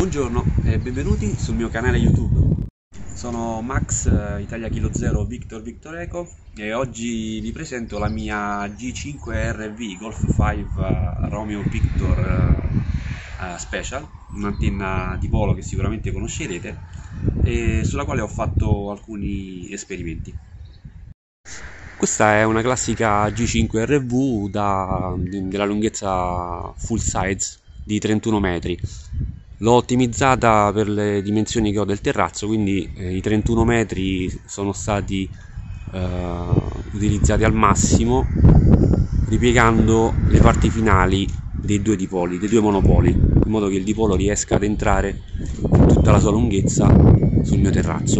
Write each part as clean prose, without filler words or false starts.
Buongiorno e benvenuti sul mio canale YouTube. Sono Max Italia Kilo Zero Victor Victor Eco e oggi vi presento la mia G5RV Golf 5 Romeo Victor Special, un'antenna di volo che sicuramente conoscerete e sulla quale ho fatto alcuni esperimenti. Questa è una classica G5RV della lunghezza full size di 31 metri. L'ho ottimizzata per le dimensioni che ho del terrazzo, quindi i 31 metri sono stati utilizzati al massimo, ripiegando le parti finali dei due dipoli, dei due monopoli, in modo che il dipolo riesca ad entrare in tutta la sua lunghezza sul mio terrazzo.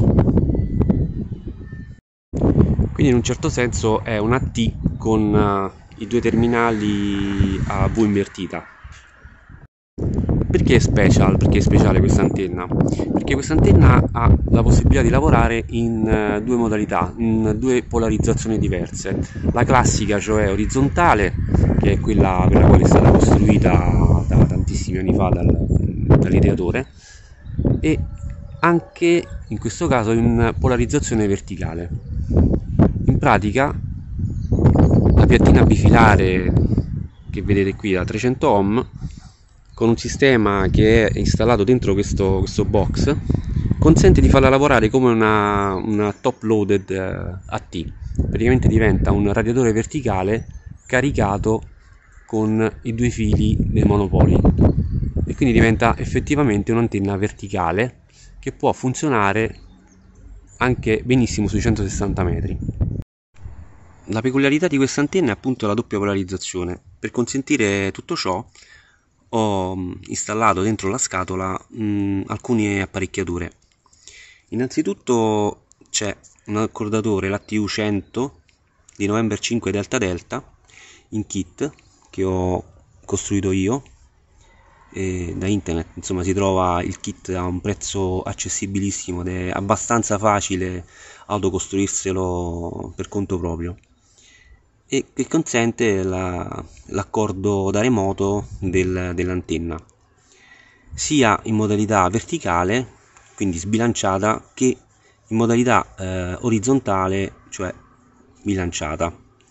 Quindi in un certo senso è una T con i due terminali a V invertita. Perché è special? Perché è speciale questa antenna? Perché questa antenna ha la possibilità di lavorare in due modalità, in due polarizzazioni diverse. La classica, cioè orizzontale, che è quella per la quale è stata costruita da tantissimi anni fa dall'ideatore, e anche in questo caso in polarizzazione verticale. In pratica la piattina bifilare che vedete qui da 300 ohm, con un sistema che è installato dentro questo box, consente di farla lavorare come una top loaded AT. Praticamente diventa un radiatore verticale caricato con i due fili dei monopoli e quindi diventa effettivamente un'antenna verticale che può funzionare anche benissimo sui 160 metri. La peculiarità di questa antenna è appunto la doppia polarizzazione. Per consentire tutto ciò ho installato dentro la scatola alcune apparecchiature. Innanzitutto c'è un accordatore, l'ATU100 di November 5 Delta Delta in kit che ho costruito io da internet. Insomma, si trova il kit a un prezzo accessibilissimo ed è abbastanza facile autocostruirselo per conto proprio, e che consente l'accordo da remoto dell'antenna sia in modalità verticale, quindi sbilanciata, che in modalità orizzontale, cioè bilanciata.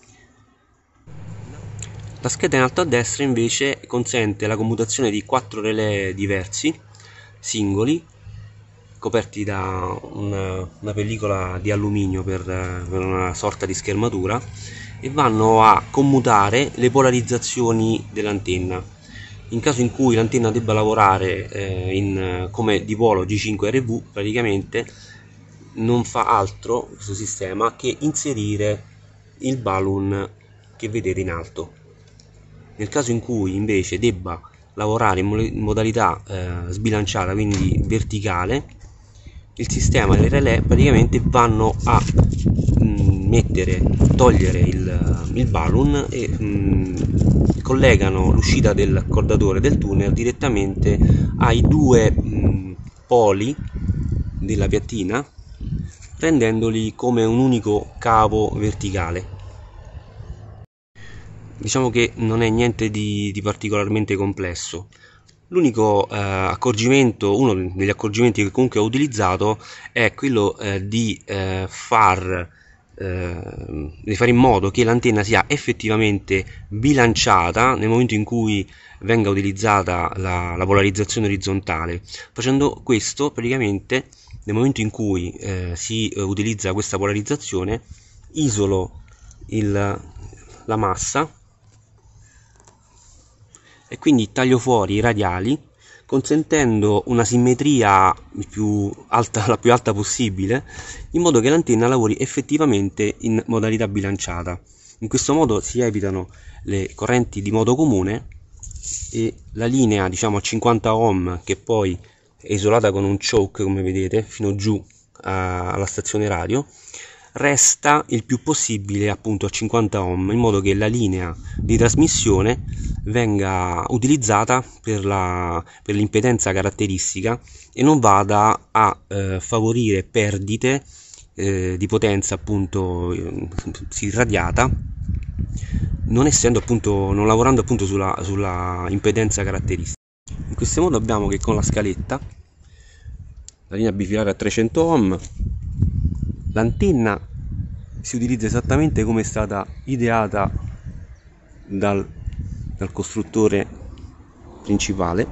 La scheda in alto a destra invece consente la commutazione di 4 relè diversi, singoli, coperti da una pellicola di alluminio per una sorta di schermatura, e vanno a commutare le polarizzazioni dell'antenna. In caso in cui l'antenna debba lavorare come dipolo G5RV, praticamente non fa altro questo sistema che inserire il balun che vedete in alto. Nel caso in cui invece debba lavorare in modalità sbilanciata, quindi verticale, il sistema e le relè praticamente vanno a togliere il balun e collegano l'uscita dell'accordatore del tuner direttamente ai due poli della piattina, rendendoli come un unico cavo verticale. Diciamo che non è niente di particolarmente complesso. L'unico accorgimento, uno degli accorgimenti che comunque ho utilizzato, è quello di fare in modo che l'antenna sia effettivamente bilanciata nel momento in cui venga utilizzata la polarizzazione orizzontale. Facendo questo, praticamente nel momento in cui si utilizza questa polarizzazione, isolo la massa e quindi taglio fuori i radiali, consentendo una simmetria la più alta possibile, in modo che l'antenna lavori effettivamente in modalità bilanciata. In questo modo si evitano le correnti di modo comune e la linea, diciamo, a 50 ohm, che poi è isolata con un choke, come vedete, fino giù alla stazione radio, resta il più possibile appunto a 50 ohm, in modo che la linea di trasmissione venga utilizzata per l'impedenza caratteristica e non vada a favorire perdite di potenza appunto irradiata, non lavorando appunto sulla impedenza caratteristica. In questo modo abbiamo che con la scaletta, la linea bifilare a 300 ohm, l'antenna si utilizza esattamente come è stata ideata dal costruttore principale,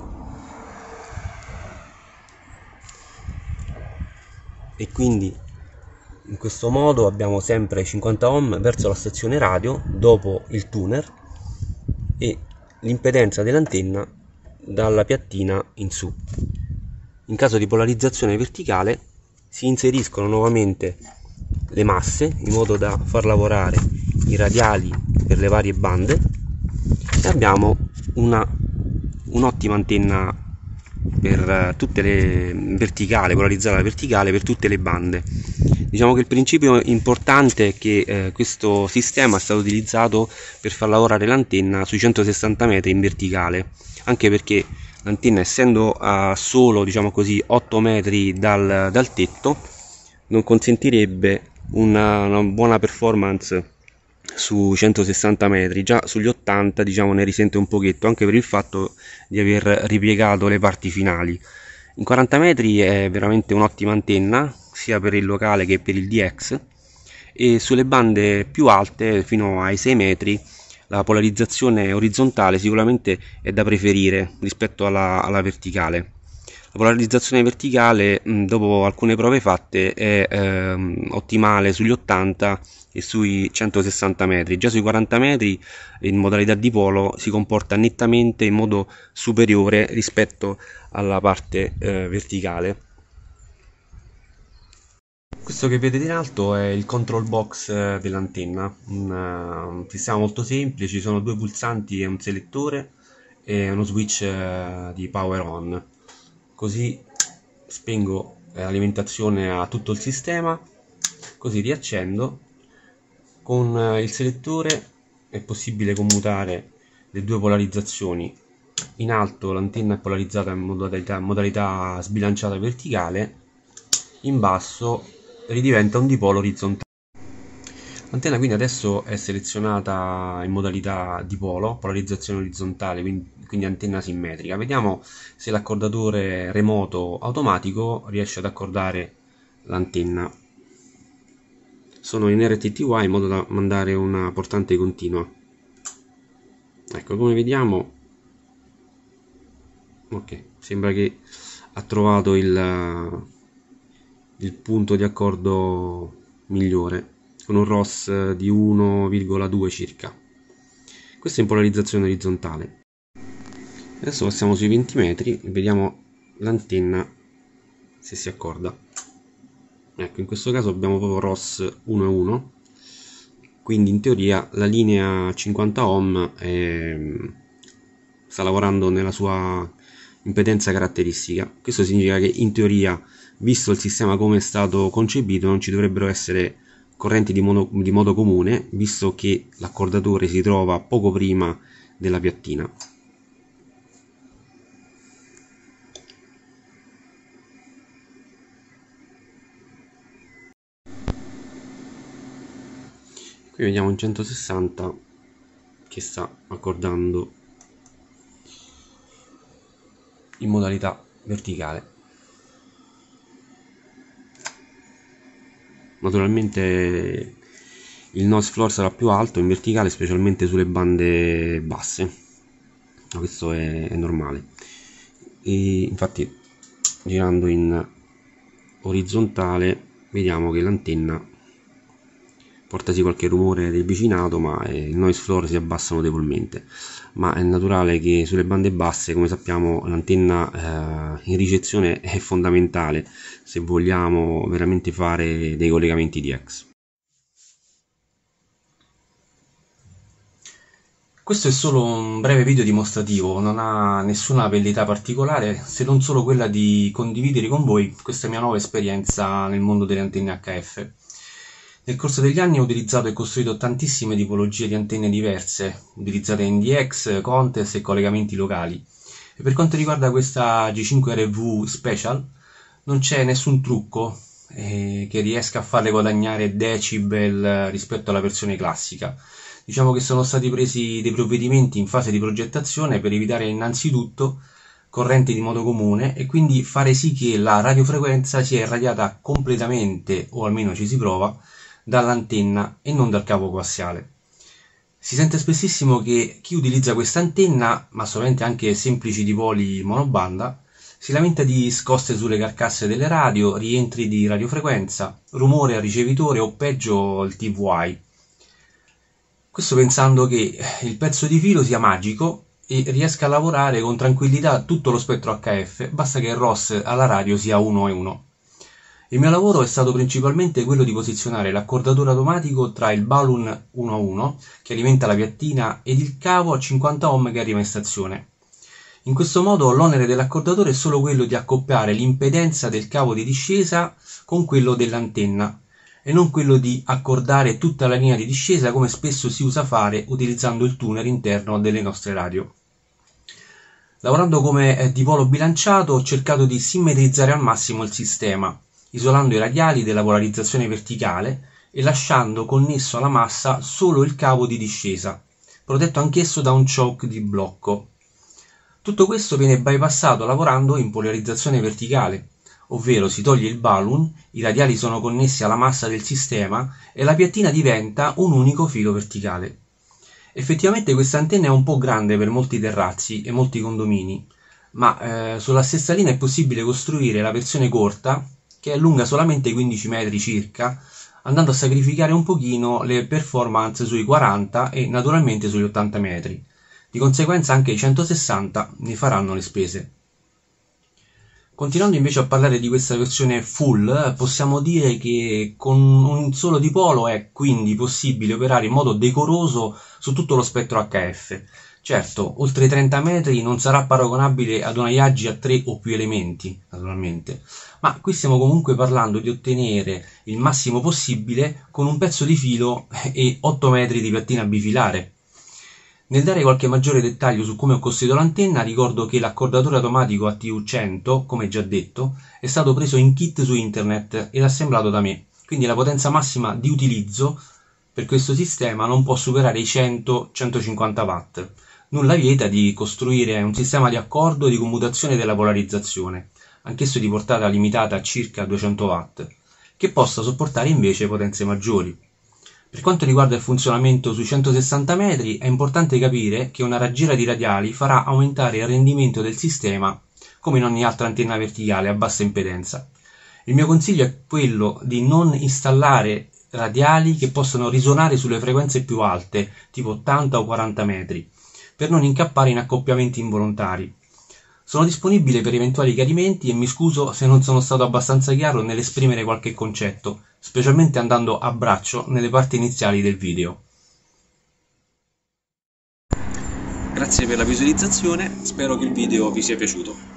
e quindi in questo modo abbiamo sempre 50 ohm verso la stazione radio dopo il tuner e l'impedenza dell'antenna dalla piattina in su. In caso di polarizzazione verticale si inseriscono nuovamente le masse in modo da far lavorare i radiali per le varie bande e abbiamo un'ottima antenna per tutte le verticali, polarizzata verticale per tutte le bande. Diciamo che il principio importante è che questo sistema è stato utilizzato per far lavorare l'antenna sui 160 metri in verticale, anche perché l'antenna, essendo a solo, diciamo così, 8 metri dal tetto, non consentirebbe una buona performance su 160 metri. Già sugli 80, diciamo, ne risente un pochetto, anche per il fatto di aver ripiegato le parti finali. In 40 metri è veramente un'ottima antenna sia per il locale che per il DX, e sulle bande più alte fino ai 6 metri la polarizzazione orizzontale sicuramente è da preferire rispetto alla verticale. La polarizzazione verticale, dopo alcune prove fatte, è ottimale sugli 80 e sui 160 metri. Già sui 40 metri in modalità dipolo si comporta nettamente in modo superiore rispetto alla parte verticale. Questo che vedete in alto è il control box dell'antenna, un sistema molto semplice. Ci sono due pulsanti e un selettore e uno switch di power on. Così spengo l'alimentazione a tutto il sistema, così riaccendo. Con il selettore è possibile commutare le due polarizzazioni. In alto l'antenna è polarizzata in modalità sbilanciata verticale, in basso ridiventa un dipolo orizzontale. L'antenna quindi adesso è selezionata in modalità dipolo, polarizzazione orizzontale, quindi antenna simmetrica. Vediamo se l'accordatore remoto automatico riesce ad accordare l'antenna. Sono in RTTY in modo da mandare una portante continua. Ecco, come vediamo, ok, sembra che ha trovato il punto di accordo migliore, con un ROS di 1,2 circa. Questa è in polarizzazione orizzontale. Adesso passiamo sui 20 metri e vediamo l'antenna se si accorda. Ecco, in questo caso abbiamo proprio ROS 1,1, quindi in teoria la linea 50 ohm sta lavorando nella sua impedenza caratteristica. Questo significa che in teoria, visto il sistema come è stato concepito, non ci dovrebbero essere correnti di modo comune, visto che l'accordatore si trova poco prima della piattina. Qui vediamo un 160 che sta accordando in modalità verticale. Naturalmente il noise floor sarà più alto in verticale, specialmente sulle bande basse, ma questo è normale. E infatti, girando in orizzontale, vediamo che l'antenna portasi qualche rumore del vicinato, ma il noise floor si abbassa notevolmente. Ma è naturale che sulle bande basse, come sappiamo, l'antenna in ricezione è fondamentale se vogliamo veramente fare dei collegamenti DX. Questo è solo un breve video dimostrativo, non ha nessuna velleità particolare, se non solo quella di condividere con voi questa mia nuova esperienza nel mondo delle antenne HF. Nel corso degli anni ho utilizzato e costruito tantissime tipologie di antenne diverse, utilizzate in DX, contest e collegamenti locali. E per quanto riguarda questa G5RV Special, non c'è nessun trucco che riesca a farle guadagnare decibel rispetto alla versione classica. Diciamo che sono stati presi dei provvedimenti in fase di progettazione per evitare innanzitutto corrente di modo comune e quindi fare sì che la radiofrequenza sia irradiata completamente, o almeno ci si prova, dall'antenna e non dal cavo coassiale. Si sente spessissimo che chi utilizza questa antenna, ma solamente anche semplici dipoli monobanda, si lamenta di scosse sulle carcasse delle radio, rientri di radiofrequenza, rumore al ricevitore o peggio il TVI. Questo pensando che il pezzo di filo sia magico e riesca a lavorare con tranquillità tutto lo spettro HF, basta che il ROS alla radio sia 1 e 1. Il mio lavoro è stato principalmente quello di posizionare l'accordatore automatico tra il balun 1 a 1, che alimenta la piattina, ed il cavo a 50 ohm che arriva in stazione. In questo modo l'onere dell'accordatore è solo quello di accoppiare l'impedenza del cavo di discesa con quello dell'antenna e non quello di accordare tutta la linea di discesa come spesso si usa fare utilizzando il tuner interno delle nostre radio. Lavorando come dipolo bilanciato ho cercato di simmetrizzare al massimo il sistema, isolando i radiali della polarizzazione verticale e lasciando connesso alla massa solo il cavo di discesa, protetto anch'esso da un choke di blocco. Tutto questo viene bypassato lavorando in polarizzazione verticale, ovvero si toglie il balun, i radiali sono connessi alla massa del sistema e la piattina diventa un unico filo verticale. Effettivamente questa antenna è un po' grande per molti terrazzi e molti condomini, ma sulla stessa linea è possibile costruire la versione corta, che è lunga solamente 15 metri circa, andando a sacrificare un pochino le performance sui 40 e naturalmente sugli 80 metri. Di conseguenza anche i 160 ne faranno le spese. Continuando invece a parlare di questa versione full, possiamo dire che con un solo dipolo è quindi possibile operare in modo decoroso su tutto lo spettro HF. Certo, oltre i 30 metri non sarà paragonabile ad una Yagi a 3 o più elementi, naturalmente, ma qui stiamo comunque parlando di ottenere il massimo possibile con un pezzo di filo e 8 metri di piattina bifilare. Nel dare qualche maggiore dettaglio su come ho costruito l'antenna, ricordo che l'accordatore automatico ATU100, come già detto, è stato preso in kit su internet ed assemblato da me, quindi la potenza massima di utilizzo per questo sistema non può superare i 100-150 watt. Nulla vieta di costruire un sistema di accordo e di commutazione della polarizzazione, anch'esso di portata limitata a circa 200 watt, che possa sopportare invece potenze maggiori. Per quanto riguarda il funzionamento sui 160 metri, è importante capire che una raggiera di radiali farà aumentare il rendimento del sistema come in ogni altra antenna verticale a bassa impedenza. Il mio consiglio è quello di non installare radiali che possano risuonare sulle frequenze più alte, tipo 80 o 40 metri, per non incappare in accoppiamenti involontari. Sono disponibile per eventuali chiarimenti e mi scuso se non sono stato abbastanza chiaro nell'esprimere qualche concetto, specialmente andando a braccio nelle parti iniziali del video. Grazie per la visualizzazione, spero che il video vi sia piaciuto.